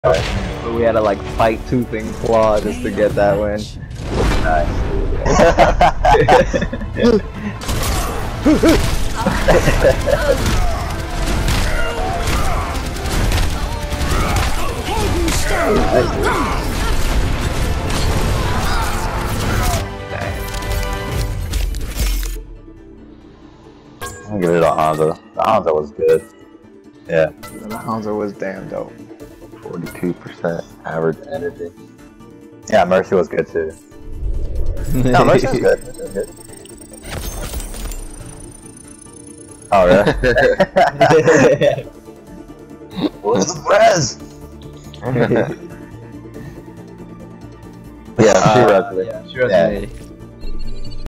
But we had to like fight tooth and claw just to get that win. Nice. I'll give it to Hanzo. The Hanzo was good. Yeah. The Hanzo was damn dope. 42% average energy. Yeah, Mercy was good too. No, Mercy was good. Mercy was good. Oh, really? What's the press? Yeah, she resonated. Yeah, she resonated.